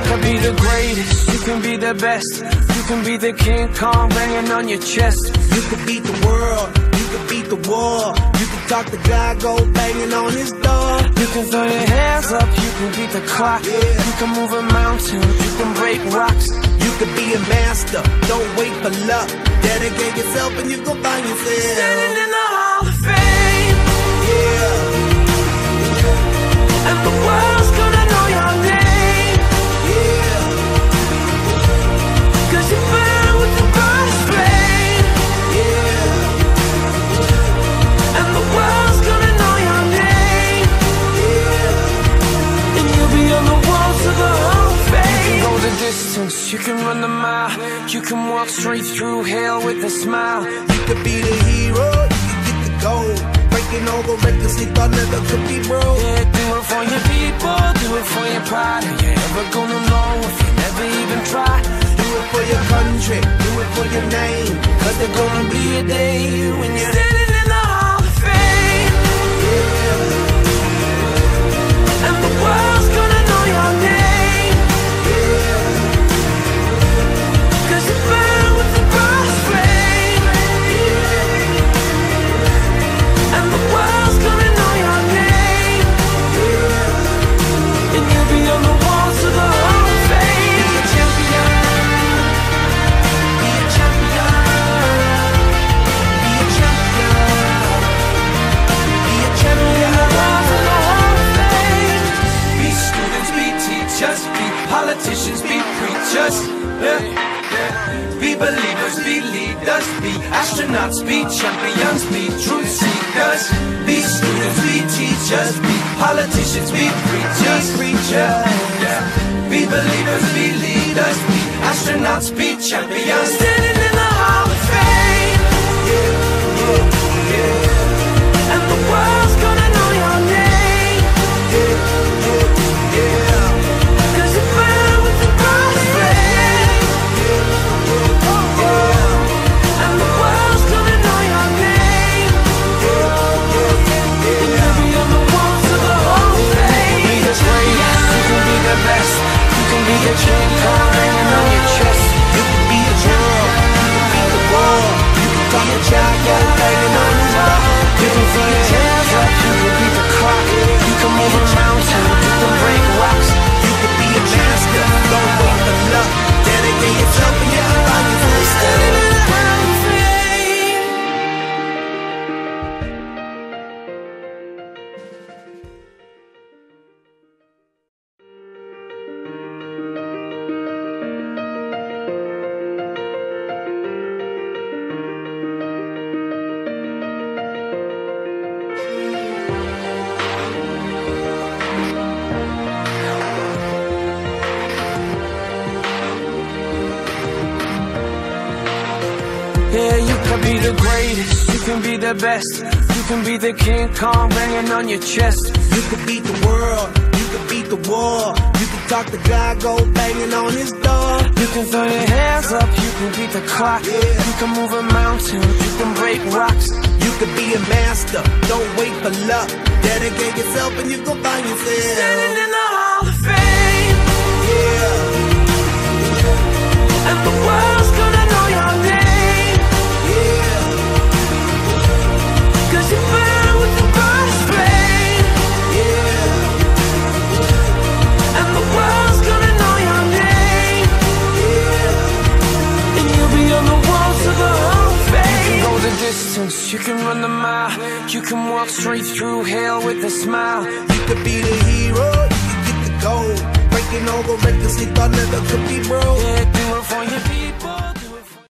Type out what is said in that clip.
could be the greatest, you can be the best. You can be the King Kong banging on your chest. You could beat the world, you could beat the war. You can talk to God, go banging on his door. You can throw your hands up, you can beat the clock. You can move a mountain, you can break rocks. You could be a master, don't wait for luck. Dedicate yourself and you go find yourself standing in the Hall of Fame. Yeah. And the world's gonna know your name. Yeah. 'Cause you burn with the brightest flame. Yeah. And the world's gonna know your name. Yeah. And you'll be on the walls of the Hall of Fame. You can go the distance, you can run the mile. You can walk straight through hell with a smile. You could be the hero, you can get the gold. Breaking all the records they thought never could be broke. Yeah, do it for your people, do it for your pride. Are you ever gonna know if you never even try? Do it for your country, do it for your name. 'Cause there's gonna be a day when you're standing in the Hall of Fame. Yeah. And the world's gonna know your name. Yeah. 'Cause you burn with the brightest flame. Yeah. And the world's gonna know your name. Yeah. And you'll be on the walls of the Hall of Fame. Be a champion. Be a champion. Be a champion. Be a champion. Walls of the Hall of Fame. Be students, be teachers, be politicians, be preachers. Be believers, be leaders, be astronauts, be champions, be truth seekers. Be students, be teachers, be politicians, be preachers. Be believers, be leaders, be astronauts, be champions. Standing in the Hall of Fame. And the world's gonna know your name. 'Cause you burn with the brightest flame. And the world's gonna know your name. And you'll be on the walls of the Hall of Fame. You can be the greatest, you can be the best. You can be the King Kong banging on your chest. You can be the world, you can beat the war. You can talk to God, go banging on his door. You can throw your hands up, you can beat the clock. You can move a mountain, you can break rocks. You could be a master, don't wait for luck. Dedicate yourself and you can find yourself Standing in the Hall of Fame. Yeah, you can be the greatest, you can be the best. You can be the King Kong banging on your chest. You could beat the world, you could beat the war. You can talk to God, go banging on his door. You can throw your hands up, you can beat the clock. You can move a mountain, you can break rocks. You could be a master, don't wait for luck. Dedicate yourself and you go find yourself Standing in the Hall of Fame. Yeah. And the world's gonna know your name. Yeah. 'Cause you burn with the brightest flame. Yeah. And the world's gonna know your name. Yeah. And you'll be on the walls of the Hall of Fame. You can go the distance, you can run the mile. You can walk straight through hell with a smile. You could be the hero, you can get the gold. Breaking all the records they thought never could be broke. Yeah, do it for your people.